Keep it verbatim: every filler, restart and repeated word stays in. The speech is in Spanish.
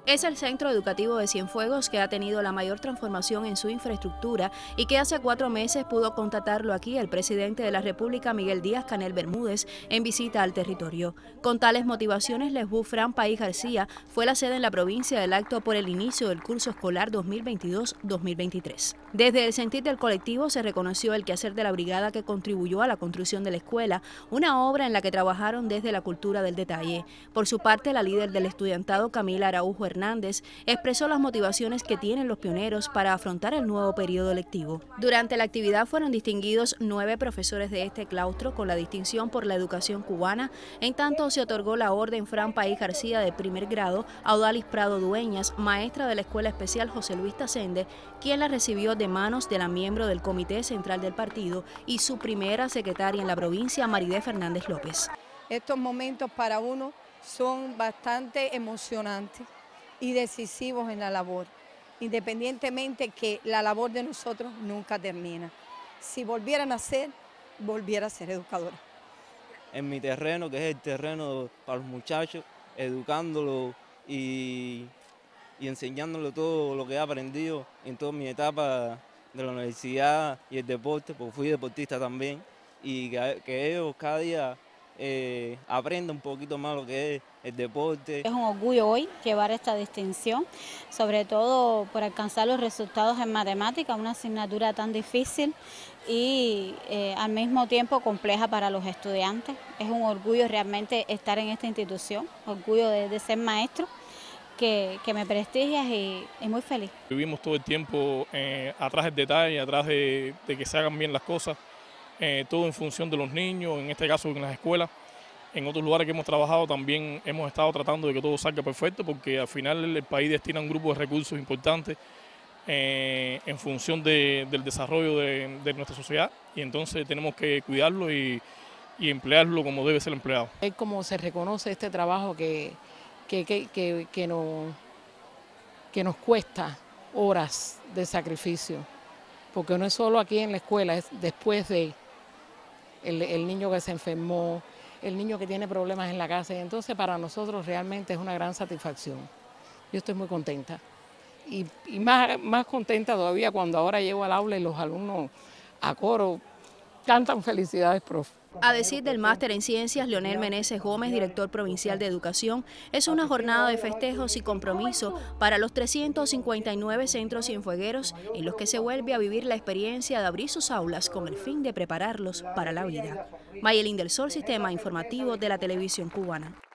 Es el centro educativo de Cienfuegos que ha tenido la mayor transformación en su infraestructura y que hace cuatro meses pudo constatarlo aquí el presidente de la República, Miguel Díaz-Canel Bermúdez, en visita al territorio. Con tales motivaciones, la U Fran País García fue la sede en la provincia del acto por el inicio del curso escolar dos mil veintidós dos mil veintitrés. Desde el sentir del colectivo se reconoció el quehacer de la brigada que contribuyó a la construcción de la escuela, una obra en la que trabajaron desde la cultura del detalle. Por su parte, la líder del estudiantado, Camila Araujo Hernández, expresó las motivaciones que tienen los pioneros para afrontar el nuevo periodo lectivo. Durante la actividad fueron distinguidos nueve profesores de este claustro con la distinción por la educación cubana. En tanto, se otorgó la Orden Fran País García de primer grado a Odalis Prado Dueñas, maestra de la Escuela Especial José Luis Tasende, quien la recibió de manos de la miembro del Comité Central del Partido y su primera secretaria en la provincia, Maridé Fernández López. Estos momentos para uno son bastante emocionantes y decisivos en la labor, independientemente que la labor de nosotros nunca termina. Si volvieran a ser, volviera a ser educadora. En mi terreno, que es el terreno para los muchachos, educándolos y, y enseñándoles todo lo que he aprendido en toda mi etapa de la universidad y el deporte, porque fui deportista también, y que, que ellos cada día Eh, aprenda un poquito más lo que es el deporte. Es un orgullo hoy llevar esta distinción, sobre todo por alcanzar los resultados en matemáticas, una asignatura tan difícil y eh, al mismo tiempo compleja para los estudiantes. Es un orgullo realmente estar en esta institución, orgullo de, de ser maestro, que, que me prestigias y, y muy feliz. Vivimos todo el tiempo eh, atrás del detalle, atrás de, de que se hagan bien las cosas. Eh, todo en función de los niños, en este caso en las escuelas. En otros lugares que hemos trabajado también hemos estado tratando de que todo salga perfecto, porque al final el país destina un grupo de recursos importantes eh, en función de, del desarrollo de, de nuestra sociedad, y entonces tenemos que cuidarlo y, y emplearlo como debe ser empleado. Es como se reconoce este trabajo que, que, que, que, que, nos, que nos cuesta horas de sacrificio, porque no es solo aquí en la escuela, es después de El, el niño que se enfermó, el niño que tiene problemas en la casa, y entonces para nosotros realmente es una gran satisfacción. Yo estoy muy contenta y, y más, más contenta todavía cuando ahora llego al aula y los alumnos a coro cantan felicidades, profe. A decir del máster en ciencias, Leonel Meneses Gómez, director provincial de educación, es una jornada de festejos y compromiso para los trescientos cincuenta y nueve centros cienfuegueros en los que se vuelve a vivir la experiencia de abrir sus aulas con el fin de prepararlos para la vida. Mayelín del Sol, Sistema Informativo de la Televisión Cubana.